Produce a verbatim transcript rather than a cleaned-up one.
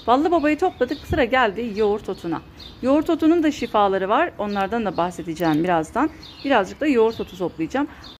Ballı babayı topladık. Sıra geldi yoğurt otuna. Yoğurt otunun da şifaları var. Onlardan da bahsedeceğim birazdan. Birazcık da yoğurt otu toplayacağım.